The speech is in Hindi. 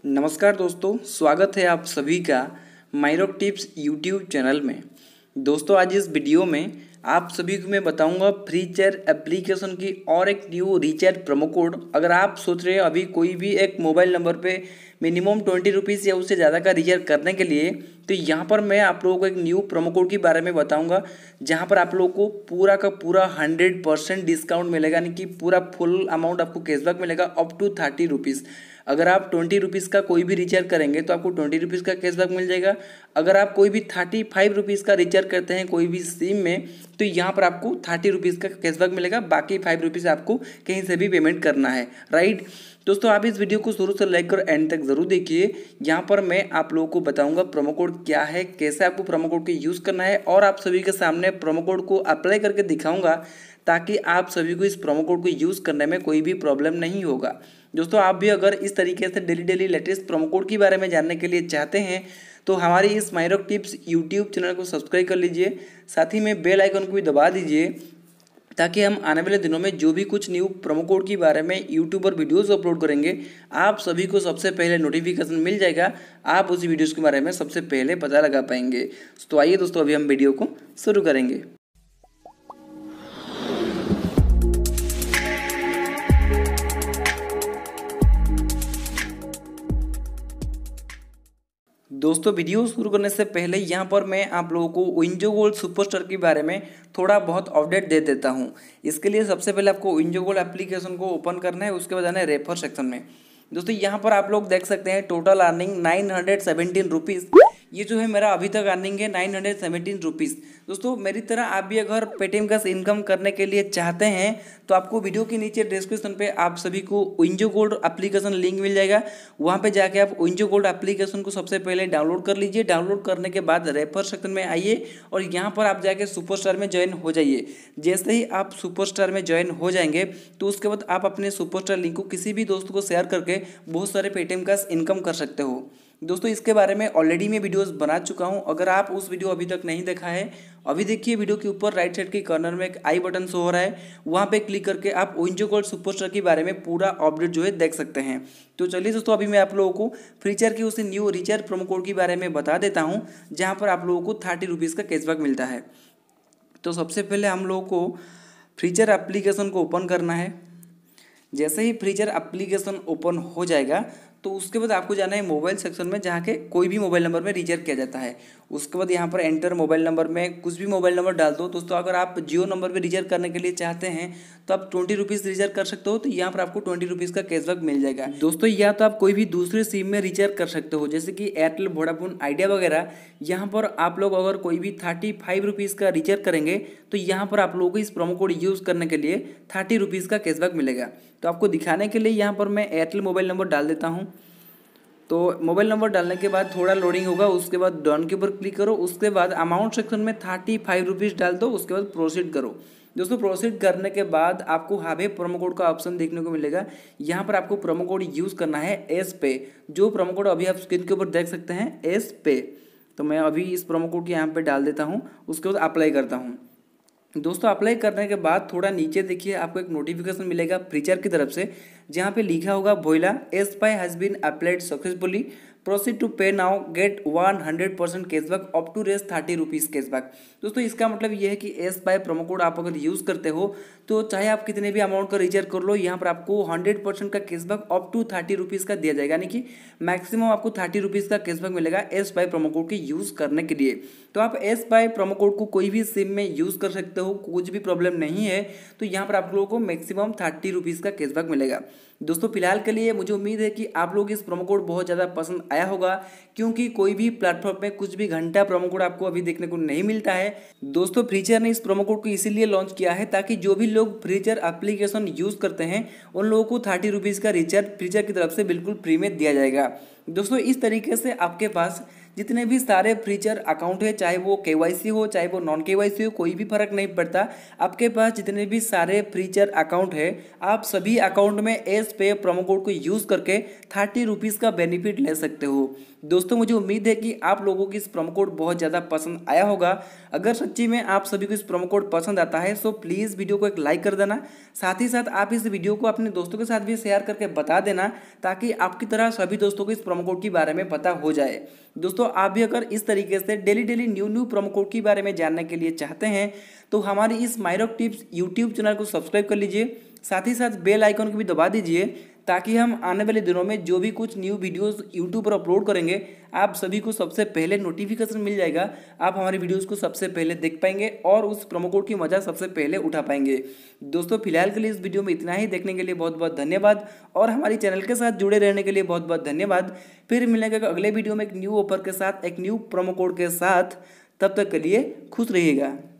नमस्कार दोस्तों, स्वागत है आप सभी का माइरोक टिप्स यूट्यूब चैनल में। दोस्तों, आज इस वीडियो में आप सभी को मैं बताऊंगा फ्रीचार्ज एप्लीकेशन की और एक न्यू रिचार्ज प्रोमो कोड। अगर आप सोच रहे हैं अभी कोई भी एक मोबाइल नंबर पे मिनिमम 20 रुपीज़ या उससे ज़्यादा का रिचार्ज करने के लिए, तो यहाँ पर मैं आप लोगों को एक न्यू प्रोमो कोड के बारे में बताऊंगा, जहाँ पर आप लोगों को पूरा का पूरा 100% डिस्काउंट मिलेगा, यानी कि पूरा फुल अमाउंट आपको कैशबैक मिलेगा अप टू 30 रुपीज़। अगर आप 20 रुपीज़ का कोई भी रिचार्ज करेंगे तो आपको 20 रुपीज़ का कैशबैक मिल जाएगा। अगर आप कोई भी 35 रुपीज़ का रिचार्ज करते हैं कोई भी सिम में, तो यहाँ पर आपको 30 रुपीज़ का कैशबैक मिलेगा। बाकी 5 रुपीज़ आपको कहीं से भी पेमेंट करना है, राइट। दोस्तों, आप इस वीडियो को शुरू से लेकर एंड तक ज़रूर देखिए। यहाँ पर मैं आप लोगों को बताऊंगा प्रोमो कोड क्या है, कैसे आपको प्रोमो कोड को यूज़ करना है, और आप सभी के सामने प्रोमो कोड को अप्लाई करके दिखाऊंगा ताकि आप सभी को इस प्रोमो कोड को यूज़ करने में कोई भी प्रॉब्लम नहीं होगा। दोस्तों, आप भी अगर इस तरीके से डेली लेटेस्ट प्रोमो कोड के बारे में जानने के लिए चाहते हैं तो हमारी इस माइरोक टिप्स यूट्यूब चैनल को सब्सक्राइब कर लीजिए, साथ ही में बेल आइकन को भी दबा दीजिए ताकि हम आने वाले दिनों में जो भी कुछ न्यू प्रोमो कोड के बारे में यूट्यूब पर वीडियोस अपलोड करेंगे, आप सभी को सबसे पहले नोटिफिकेशन मिल जाएगा। आप उसी वीडियोस के बारे में सबसे पहले पता लगा पाएंगे। तो आइए दोस्तों, अभी हम वीडियो को शुरू करेंगे। दोस्तों, वीडियो शुरू करने से पहले यहाँ पर मैं आप लोगों को विंजो गोल्ड सुपरस्टार के बारे में थोड़ा बहुत अपडेट दे देता हूँ। इसके लिए सबसे पहले आपको विंजो गोल्ड एप्लीकेशन को ओपन करना है, उसके बाद जाना है रेफर सेक्शन में। दोस्तों, यहाँ पर आप लोग देख सकते हैं टोटल अर्निंग 917 रुपीज़। ये जो है मेरा अभी तक अर्निंग है 917 रुपीज़। दोस्तों, मेरी तरह आप भी अगर पेटीएम का इनकम करने के लिए चाहते हैं तो आपको वीडियो के नीचे डिस्क्रिप्शन पे आप सभी को विंजो गोल्ड एप्लीकेशन लिंक मिल जाएगा। वहाँ पे जाके आप विंजो गोल्ड एप्लीकेशन को सबसे पहले डाउनलोड कर लीजिए। डाउनलोड करने के बाद रेफर सेक्शन में आइए और यहाँ पर आप जाके सुपरस्टार में ज्वाइन हो जाइए। जैसे ही आप सुपरस्टार में ज्वाइन हो जाएंगे तो उसके बाद आप अपने सुपरस्टार लिंक को किसी भी दोस्त को शेयर करके बहुत सारे पेटीएम का इनकम कर सकते हो। दोस्तों, इसके बारे में ऑलरेडी मैं वीडियोस बना चुका हूं। अगर आप उस वीडियो अभी तक नहीं देखा है, अभी देखिए वीडियो के ऊपर राइट साइड के कॉर्नर में एक आई बटन शो हो रहा है, वहां पे क्लिक करके आप विंजो गोल्ड सुपरस्टार के बारे में पूरा अपडेट जो है देख सकते हैं। तो चलिए दोस्तों, अभी मैं आप लोगों को फ्रीचार्ज की उस न्यू रिचार्ज प्रोमो कोड के बारे में बता देता हूँ, जहाँ पर आप लोगों को 30 रुपीज़ का कैशबैक मिलता है। तो सबसे पहले हम लोगों को फ्रीचार्ज एप्लीकेशन को ओपन करना है। जैसे ही फ्रीचार्ज एप्लीकेशन ओपन हो जाएगा तो उसके बाद आपको जाना है मोबाइल सेक्शन में, जहाँ के कोई भी मोबाइल नंबर में रिचार्ज किया जाता है। उसके बाद यहाँ पर एंटर मोबाइल नंबर में कुछ भी मोबाइल नंबर डाल दो। दोस्तों, अगर आप जियो नंबर पे रिचार्ज करने के लिए चाहते हैं तो आप 20 रुपीज़ रिचार्ज कर सकते हो, तो यहाँ पर आपको 20 रुपीज़ का कैशबैक मिल जाएगा। दोस्तों, या तो आप कोई भी दूसरे सिम में रिचार्ज कर सकते हो, जैसे कि एयरटेल, वोडाफोन, आइडिया वगैरह। यहाँ पर आप लोग अगर कोई भी 35 रुपीज़ का रिचार्ज करेंगे तो यहाँ पर आप लोगों को इस प्रोमो कोड यूज़ करने के लिए 30 रुपीज़ का कैशबैक मिलेगा। तो आपको दिखाने के लिए यहाँ पर मैं एयरटेल मोबाइल नंबर डाल देता हूँ। तो मोबाइल नंबर डालने के बाद थोड़ा लोडिंग होगा, उसके बाद डन के ऊपर क्लिक करो। उसके बाद अमाउंट सेक्शन में 35 रुपीज़ डाल दो, उसके बाद प्रोसीड करो। दोस्तों, प्रोसीड करने के बाद आपको हावे प्रोमो कोड का ऑप्शन देखने को मिलेगा। यहाँ पर आपको प्रोमो कोड यूज़ करना है एस पे, जो प्रोमो कोड अभी आप स्क्रीन के ऊपर देख सकते हैं, एस पे। तो मैं अभी इस प्रोमो कोड को यहाँ पर डाल देता हूँ, उसके बाद अप्लाई करता हूँ। दोस्तों, अप्लाई करने के बाद थोड़ा नीचे देखिए, आपको एक नोटिफिकेशन मिलेगा फ्रीचार्ज की तरफ से, जहाँ पे लिखा होगा voila S pie has been applied successfully, proceed to pay now, get 100% cashback up to rs 30 rupees cashback. दोस्तों, इसका मतलब ये है कि एस पाई प्रोमो कोड आप अगर यूज़ करते हो तो चाहे आप कितने भी अमाउंट का रिचार्ज कर लो, यहाँ पर आपको 100% का कैशबैक अप टू 30 रुपीज़ का दिया जाएगा, यानी कि मैक्सिमम आपको 30 रुपीज़ का कैशबैक मिलेगा एस पाई प्रोमो कोड के यूज़ करने के लिए। तो आप एस पाई प्रोमो कोड को कोई भी सिम में यूज़ कर सकते हो, कुछ भी प्रॉब्लम नहीं है। तो यहाँ पर आप लोगों को मैक्सिमम 30 रुपीज़ का कैशबैक मिलेगा। दोस्तों, फिलहाल के लिए मुझे उम्मीद है कि आप लोग इस प्रोमो कोड बहुत ज़्यादा पसंद आया होगा, क्योंकि कोई भी प्लेटफॉर्म में कुछ भी घंटा प्रोमो कोड आपको अभी देखने को नहीं मिलता है। दोस्तों, फ्रीचार्ज ने इस प्रोमो कोड को इसीलिए लॉन्च किया है ताकि जो भी लोग फ्रीचार्ज एप्लीकेशन यूज़ करते हैं उन लोगों को 30 रुपीज़ का रिचार्ज फ्रीचार्ज की तरफ से बिल्कुल फ्री में दिया जाएगा। दोस्तों, इस तरीके से आपके पास जितने भी सारे फ्रीचर अकाउंट है, चाहे वो KYC हो चाहे वो नॉन KYC हो, कोई भी फर्क नहीं पड़ता। आपके पास जितने भी सारे फ्रीचर अकाउंट है, आप सभी अकाउंट में एस पे प्रोमो कोड को यूज़ करके 30 रुपीज़ का बेनिफिट ले सकते हो। दोस्तों मुझे उम्मीद है कि आप लोगों को इस प्रोमो कोड बहुत ज़्यादा पसंद आया होगा। अगर सच्ची में आप सभी को इस प्रोमो कोड पसंद आता है तो प्लीज़ वीडियो को एक लाइक कर देना। साथ ही साथ आप इस वीडियो को अपने दोस्तों के साथ भी शेयर करके बता देना, ताकि आपकी तरह सभी दोस्तों को इस प्रोमो कोड के बारे में पता हो जाए। दोस्तों आप भी अगर इस तरीके से डेली न्यू प्रोमो कोड के बारे में जानने के लिए चाहते हैं तो हमारी इस मायरॉक टिप्स यूट्यूब चैनल को सब्सक्राइब कर लीजिए। साथ ही साथ बेल आइकन को भी दबा दीजिए, ताकि हम आने वाले दिनों में जो भी कुछ न्यू वीडियोस यूट्यूब पर अपलोड करेंगे आप सभी को सबसे पहले नोटिफिकेशन मिल जाएगा। आप हमारी वीडियोस को सबसे पहले देख पाएंगे और उस प्रोमो कोड की मजा सबसे पहले उठा पाएंगे। दोस्तों फिलहाल के लिए इस वीडियो में इतना ही। देखने के लिए बहुत बहुत धन्यवाद और हमारी चैनल के साथ जुड़े रहने के लिए बहुत बहुत धन्यवाद। फिर मिलेंगे अगले वीडियो में एक न्यू ऑफर के साथ, एक न्यू प्रोमो कोड के साथ। तब तक के लिए खुश रहिएगा।